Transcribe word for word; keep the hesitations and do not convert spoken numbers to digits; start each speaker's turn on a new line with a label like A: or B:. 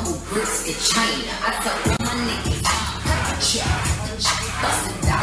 A: humble bricks to China. I tell all my niggas, check, bust it down.